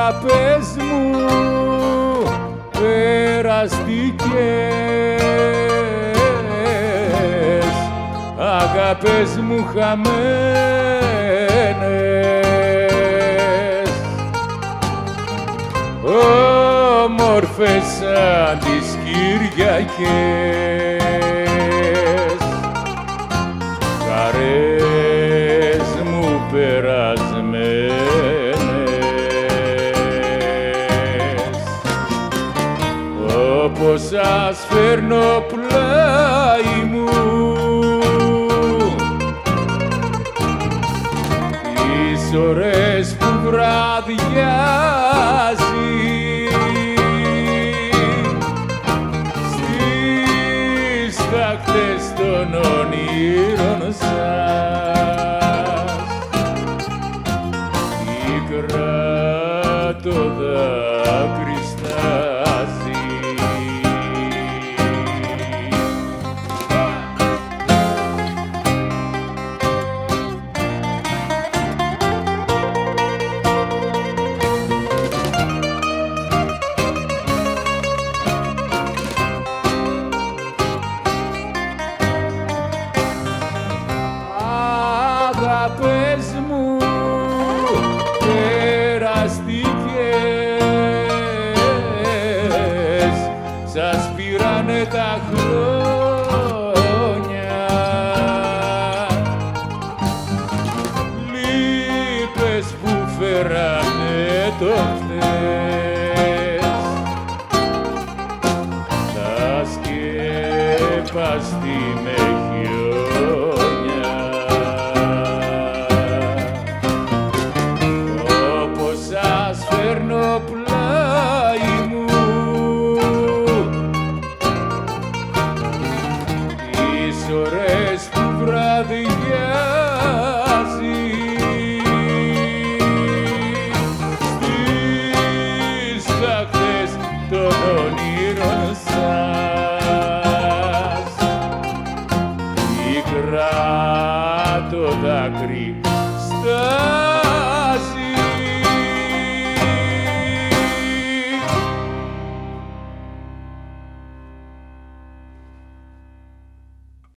Αγάπες μου περαστικές, αγάπες μου χαμένες, όμορφες σαν τις Κυριακές, χαρές μου περασμένες, όπως σας φέρνω πλάι μου τις ώρες που βραδιάζει στις τάχτες των ονείρων σας, πικρά το δάκρυ στάζει. Αγάπες μου περαστικές, σας πήρανε τα χρόνια, λύπες που φέρανε το χθες, θα σκεπαστεί με χιόνια. Σας φέρνω πλάι μου τις ώρες που βραδιάζει στις τάχτες των ονείρων σας, πικρά το δάκρυ στάζει.